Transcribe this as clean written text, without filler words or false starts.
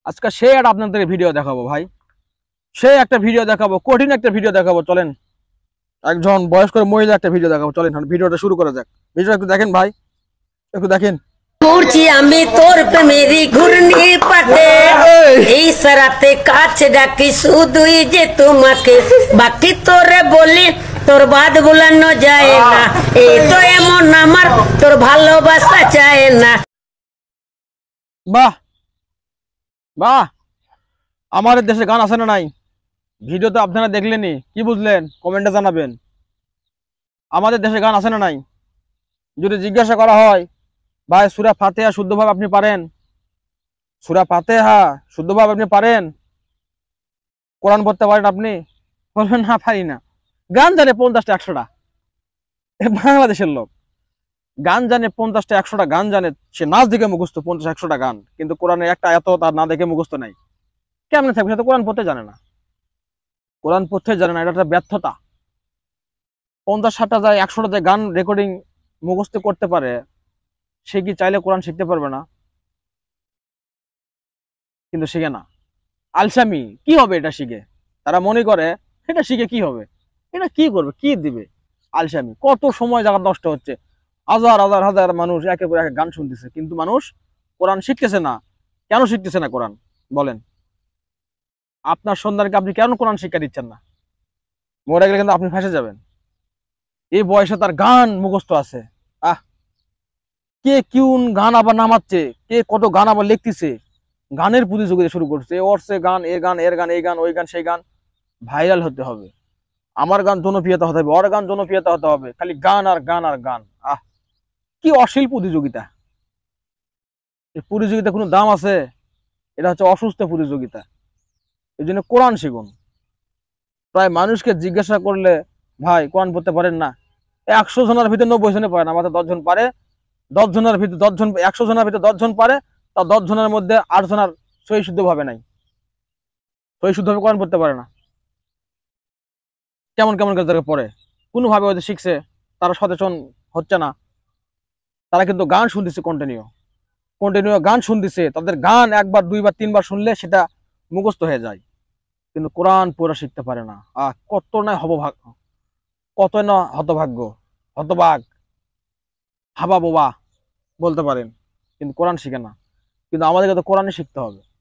আজকে সে আর আপনাদের ভিডিও দেখাবো ভাই, সে একটা ভিডিও দেখাবো, কঠিন একটা ভিডিও দেখাবো। চলেন একজন বয়স্ক মহিলা একটা ভিডিও দেখাবো, চলেন ভিডিওটা শুরু করা যাক। ভিডিওটা একটু দেখেন ভাই, একটু দেখেন। ঘুরছি আমি তোর প্রেমেরই ঘূর্ণি পাতে, এই সারাতে কাছে ডাকি শুধুই যে তোমাকে, বাকি তোরে বলি তোর বাদ ভুলানো যায় না, এই তো এমন আমার তোর ভালোবাসা চায় না। বাহ বাহ, আমাদের দেশে গান আছে না নাই? ভিডিও তো আপনারা দেখলেনি, কি বুঝলেন কমেন্টে জানাবেন। আমাদের দেশে গান আছে না নাই? যদি জিজ্ঞাসা করা হয় ভাই সূরা ফাতিহা শুদ্ধভাবে আপনি পারেন? সূরা ফাতিহা শুদ্ধভাবে আপনি পারেন? কোরআন পড়তে পারেন আপনি? বলবেন না পারি না। গান জানে 50টা 100টা, বাংলাদেশের লোক গান জানে 50টা 100টা গান জানে, সে নাচ দেখে মুখস্থ 50-100টা গান, কিন্তু কোরআনের একটা এত তার না দেখে মুখস্থ নাই। কেমনে থাকবে? সে তো কোরআন পড়তে জানে না, কোরআন পড়তে জানে না, এটা একটা ব্যর্থতা। 50-60টা যায় 100টা যায় গান রেকর্ডিং মুখস্থ করতে পারে, সে কি চাইলে কোরআন শিখতে পারবে না? কিন্তু শিখে না। আলসামি কি হবে এটা শিখে? তারা মনে করে এটা শিখে কি হবে, এটা কি করবে, কি দিবে। আলসামি, কত সময় জায়গা নষ্ট হচ্ছে। হাজার হাজার হাজার মানুষ একের পর এক গান শুনতেছে, কিন্তু মানুষ কোরআন শিখতেছে না। কেন শিখতেছে না কোরআন বলেন? আপনার সন্তানকে আপনি কেন কোরআন শিক্ষা দিচ্ছেন না? মরে গেলে কিন্তু আপনি ফেঁসে যাবেন। এই বয়সে তার গান মুখস্থ আছে। আহ, কে কোন গান আবার নামাচ্ছে, কে কত গান আবার লিখতেছে, গানের প্রতিযোগিতা শুরু করছে। ওর সে গান, এর গান, এর গান, এই গান, ওই গান, সেই গান, ভাইরাল হতে হবে। আমার গান জনপ্রিয়তা হতে হবে, ওর গান জনপ্রিয়তা হতে হবে, খালি গান আর গান আর গান। আহ, কি অশ্লীল প্রতিযোগিতা! এই প্রতিযোগিতা কোনো দাম আছে? এটা হচ্ছে অসুস্থ প্রতিযোগিতা। এই জন্য কোরআন শিখুন। প্রায় মানুষকে জিজ্ঞাসা করলে ভাই কোরআন পড়তে পারেন না, 100 জনের ভিতরে 90 জনে পারে না, মাত্র 10 জন পারে। 10 জনের ভিতরে 10 জন, 100 জনের ভিতরে 10 জন পারে, তা 10 জনের মধ্যে 8 জনের সহি শুদ্ধ ভাবে নাই, সহি শুদ্ধ ভাবে কোরআন পড়তে পারে না। কেমন কেমন কাজ পড়ে, কোনোভাবে ওদের শিখছে, তারা সচেতন হচ্ছে না। তারা কিন্তু গান শুনতেছে, কন্টিনিউ কন্টিনিউ গান শুনতেছে, তাদের গান একবার দুইবার তিনবার শুনলে সেটা মুখস্থ হয়ে যায়, কিন্তু কোরআন পুরো শিখতে পারে না। কত না হবভাগ, কত না হতভাগ্য, হতবাগ, হাবা বোবা বলতে পারেন, কিন্তু কোরআন শিখে না। কিন্তু আমাদেরকে তো কোরআনই শিখতে হবে।